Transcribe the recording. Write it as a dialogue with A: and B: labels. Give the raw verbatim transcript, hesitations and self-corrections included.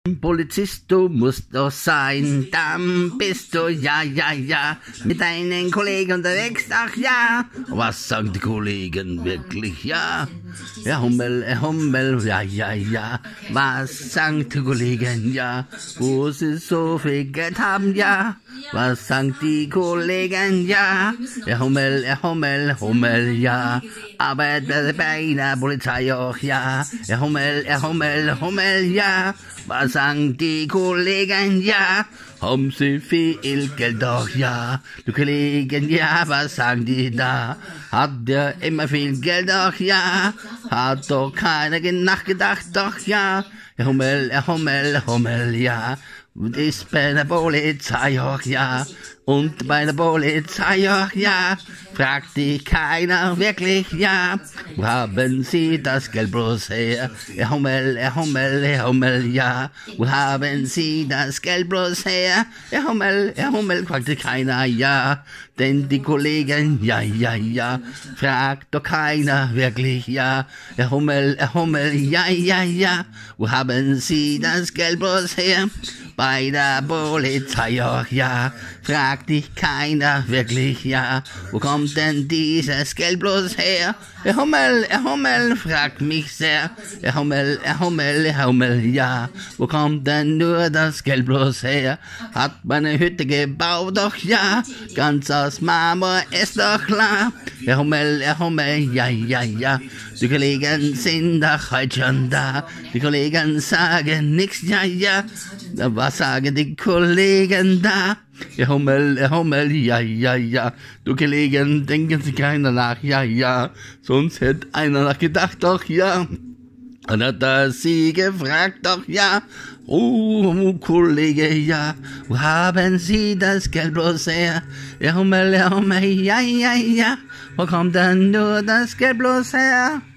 A: Polizist, du musst doch sein, dann bist du, ja, ja, ja, mit deinen Kollegen unterwegs, ach ja. Was sagen die Kollegen wirklich, ja? Herr Hummel, Herr Hummel, ja, ja, ja. Was sagen die Kollegen, ja? Wo sie so viel Geld haben, ja? Was sagen die Kollegen, ja? Herr Hummel, Herr Hummel, Hummel, ja. Arbeitet bei der Polizei auch, ja. Herr Hummel, Herr Hummel, Hummel, ja. Was sagen die Kollegen, ja? Haben sie viel Geld doch, ja? Die Kollegen, ja, was sagen die da? Hat der immer viel Geld doch, ja? Hat doch keiner nachgedacht, doch, ja? Herr Hummel, Herr Hummel, Herr Hummel, ja. Und ist bei der Polizei auch, ja. Und bei der Polizei auch, ja. Fragt dich keiner wirklich, ja. Wo haben Sie das Geld bloß her? Herr Hummel, Herr Hummel, Herr Hummel, ja. Wo haben Sie das Geld bloß her? Herr Hummel, Herr Hummel, fragt dich keiner, ja. Denn die Kollegen, ja, ja, ja. Fragt doch keiner wirklich, ja. Herr Hummel, Herr Hummel, ja, ja, ja. Wo haben Sie das Geld bloß her? Bei der Polizei auch, ja. Fragt dich keiner wirklich, ja. Wo kommt denn dieses Geld bloß her? Herr Hummel, Herr Hummel, fragt mich sehr. Herr Hummel, Herr Hummel, Herr Hummel, ja. Wo kommt denn nur das Geld bloß her? Hat meine Hütte gebaut, doch ja. Ganz aus Marmor, ist doch klar. Herr Hummel, Herr Hummel, ja, ja, ja. Die Kollegen sind doch heute schon da. Die Kollegen sagen nix, ja, ja. Was sagen die Kollegen da? Herr Hummel, Herr Hummel, ja, ja, ja. Du Kollegen, denken Sie keiner nach, ja, ja. Sonst hätte einer nachgedacht, doch, ja. Und hat er Sie gefragt, doch, ja. Oh, Kollege, ja. Wo haben Sie das Geld bloß her? Herr Hummel, Herr Hummel, ja, ja, ja. Wo kommt denn nur das Geld bloß her?